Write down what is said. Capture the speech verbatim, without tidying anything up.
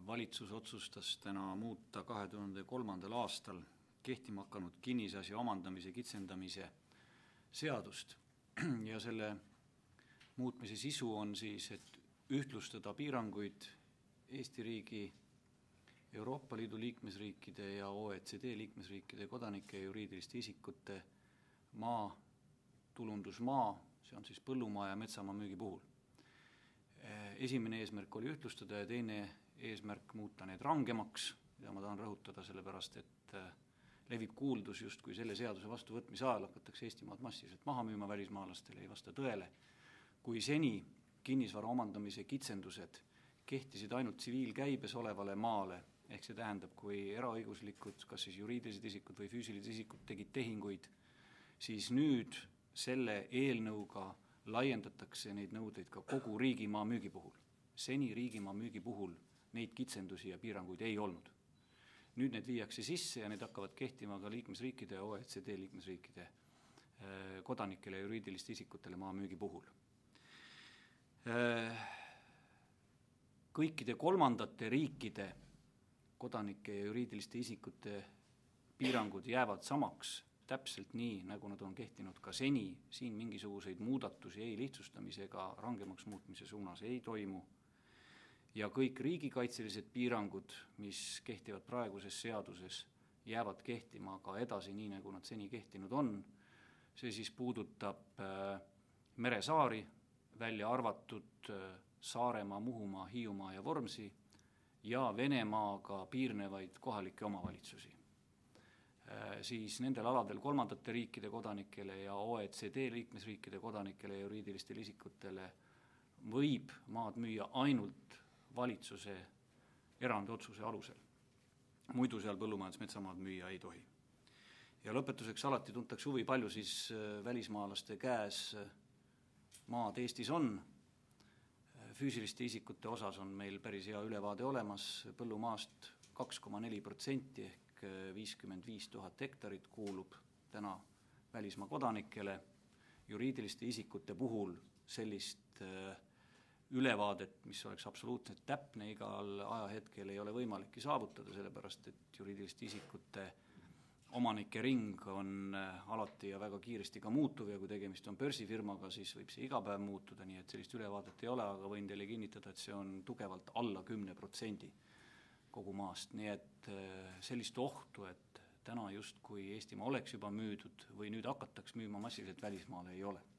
valitsus otsustas täna muuta kahe tuhande kolmandal aastal kehtima hakanud kinnisasja omandamise kitsendamise seadust. Ja selle muutmise sisu on siis, et ühtlustada piiranguid Eesti riigi, Euroopa Liidu liikmesriikide ja O E C D liikmesriikide kodanike ja juriidiliste isikute maa, tulundusmaa, see on siis põllumaa ja metsamaa müügi puhul. Esimene eesmärk oli ühtlustada ja teine eesmärk muuta need rangemaks, mida ma tahan rõhutada sellepärast, et levib kuuldus just kui selle seaduse vastuvõtmise ajal hakatakse Eestimaad massiliselt maha müüma välismaalastele, ei vasta tõele. Kui seni kinnisvara omandamise kitsendused kehtisid ainult tsiviilkäibes olevale maale, ehk see tähendab, kui eraõiguslikud, kas siis juriidilised isikud või füüsilised isikud tegid tehinguid, siis nüüd selle eelnõuga laiendatakse neid nõudeid ka kogu riigimaa müügi puhul. Seni riigimaa müügi puhul neid kitsendusi ja piiranguid ei olnud. Nüüd need viiakse sisse ja need hakkavad kehtima ka liikmesriikide ja O E C D liikmesriikide kodanikele ja juriidiliste isikutele maa müügi puhul. Kõikide kolmandate riikide kodanike ja juriidiliste isikute piirangud jäävad samaks täpselt nii, nagu nad on kehtinud ka seni. Siin mingisuguseid muudatusi ei lihtsustamise ega rangemaks muutmise suunas ei toimu. Ja kõik riigikaitselised piirangud, mis kehtivad praeguses seaduses, jäävad kehtima ka edasi nii, nagu nad seni kehtinud on. See siis puudutab meresaari, välja arvatud Saaremaa, Muhumaa, Hiiumaa ja Vormsi ja Venemaaga piirnevaid kohalikke omavalitsusi. Siis nendel aladel kolmandate riikide kodanikele ja O E C D liikmesriikide kodanikele ja juriidilistele isikutele võib maad müüa ainult valitsuse erandotsuse alusel. Muidu seal põllumajandusmetsamaad müüa ei tohi. Ja lõpetuseks alati tuntakse huvi, palju siis välismaalaste käes maad Eestis on. Füüsiliste isikute osas on meil päris hea ülevaade olemas. Põllumaast kaks koma neli protsenti ehk viiskümmend viis tuhat hektarit kuulub täna välismaa kodanikele. Juriidiliste isikute puhul sellist ülevaadet, mis oleks absoluutselt täpne igal ajahetkel, ei ole võimalikki saavutada, sellepärast et juriidiliste isikute omanike ring on alati ja väga kiiresti ka muutuv ja kui tegemist on börsifirmaga, siis võib see iga päev muutuda, nii et sellist ülevaadet ei ole, aga võin teile kinnitada, et see on tugevalt alla kümne protsendi kogu maast. Nii et sellist ohtu, et täna just kui Eestimaa oleks juba müüdud või nüüd hakataks müüma massiliselt välismaale ei ole.